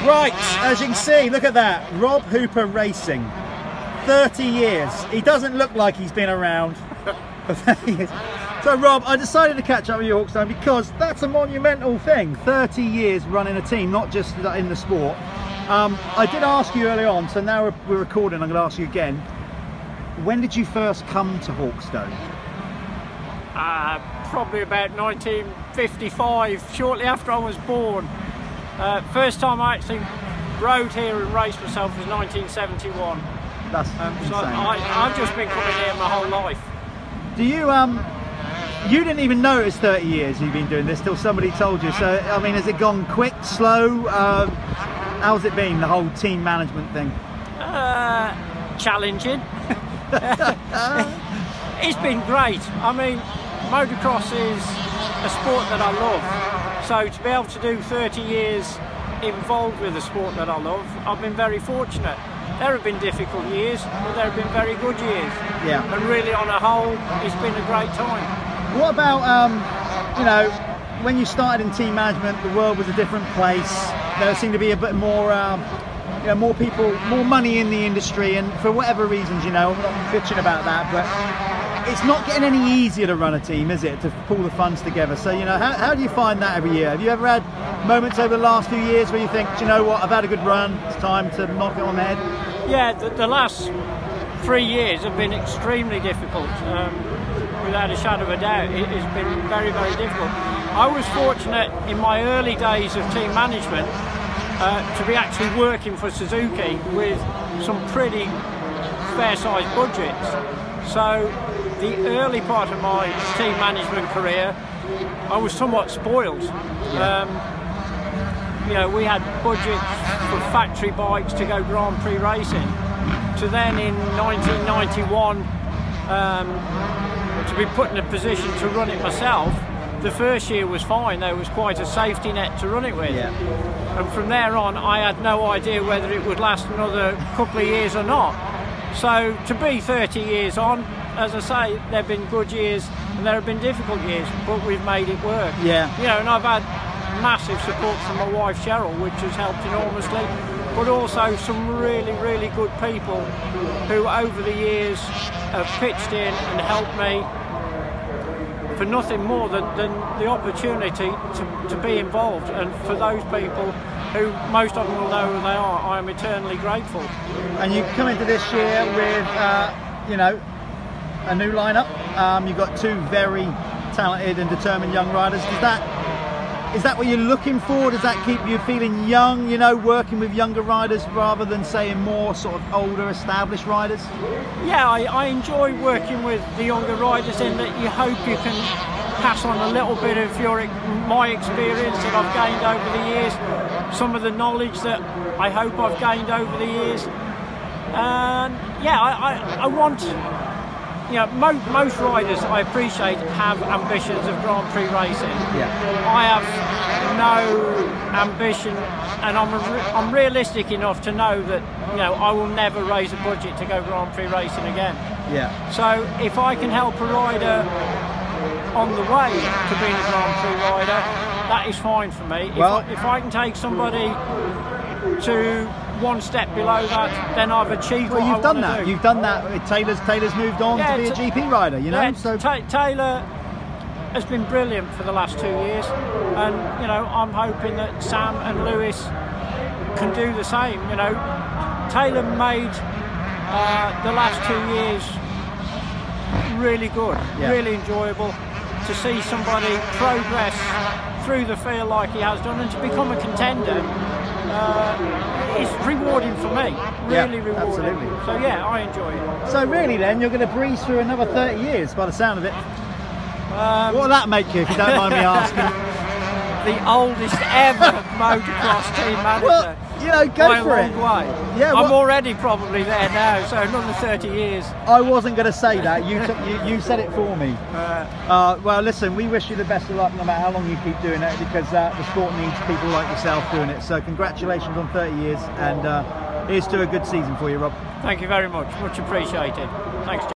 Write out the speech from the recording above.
Right, as you can see, look at that. Rob Hooper Racing. 30 years. He doesn't look like he's been around for 30 years. So Rob, I decided to catch up with you, Hawkstone, because that's a monumental thing. 30 years running a team, not just in the sport. I did ask you early on, so now we're recording, I'm going to ask you again. When did you first come to Hawkstone? Probably about 1955, shortly after I was born. First time I actually rode here and raced myself was 1971. That's insane. So I've just been coming here my whole life. Do you, you didn't even know it was 30 years you've been doing this till somebody told you. So, I mean, has it gone quick, slow? How's it been, the whole team management thing? Challenging. It's been great. I mean, motocross is a sport that I love. So to be able to do 30 years involved with a sport that I love, I've been very fortunate. There have been difficult years, but there have been very good years. Yeah. And really, on a whole, it's been a great time. What about, you know, when you started in team management, the world was a different place. There seemed to be a bit more, you know, more people, more money in the industry, and for whatever reasons, you know, I'm not bitching about that, but it's not getting any easier to run a team, is it, to pull the funds together? So, you know, how do you find that every year? Have you ever had moments over the last few years where you think, do you know what, I've had a good run, it's time to knock it on the head? Yeah, the last 3 years have been extremely difficult, without a shadow of a doubt. It has been very, very difficult. I was fortunate in my early days of team management to be actually working for Suzuki with some pretty fair-sized budgets. So the early part of my team management career, I was somewhat spoiled. You know, we had budgets for factory bikes to go Grand Prix racing. To then in 1991 to be put in a position to run it myself. The first year was fine, there was quite a safety net to run it with. Yeah. And from there on, I had no idea whether it would last another couple of years or not. So to be 30 years on, as I say, there have been good years and there have been difficult years, but we've made it work. Yeah. You know, and I've had massive support from my wife Cheryl, which has helped enormously, but also some really, really good people who over the years have pitched in and helped me for nothing more than the opportunity to be involved. And for those people who most of them will know who they are, I am eternally grateful. And you come into this year with, you know, a new lineup. You've got two very talented and determined young riders. Is that what you're looking for? Does that keep you feeling young, you know, working with younger riders rather than saying more sort of older established riders? Yeah, I enjoy working with the younger riders in that you hope you can pass on a little bit of my experience that I've gained over the years, some of the knowledge that I hope I've gained over the years. And yeah, I want, you know, most riders I appreciate have ambitions of Grand Prix racing. Yeah. I have no ambition, and I'm realistic enough to know that, you know, I will never raise a budget to go Grand Prix racing again. Yeah. So if I can help a rider on the way to being a Grand Prix rider, that is fine for me. Well, if I can take somebody to one step below that, then I've achieved what I want to do. Well, you've done that. You've done that. Taylor's moved on to be a GP rider, you know. Yeah, so Taylor has been brilliant for the last 2 years, and you know, I'm hoping that Sam and Lewis can do the same. You know, Taylor made the last 2 years really good, really enjoyable. To see somebody progress through the field like he has done and to become a contender is rewarding for me, really rewarding. Absolutely. So yeah, I enjoy it. So really then, you're going to breeze through another 30 years by the sound of it. What will that make you, if you don't mind me asking? The oldest ever motocross team manager. Well, you know, go for it. Way. Yeah, I'm already probably there now, so another 30 years. I wasn't going to say that. You said it for me. Well, listen, we wish you the best of luck no matter how long you keep doing it, because the sport needs people like yourself doing it. So congratulations on 30 years, and here's to a good season for you, Rob. Thank you very much. Much appreciated. Thanks, Jim.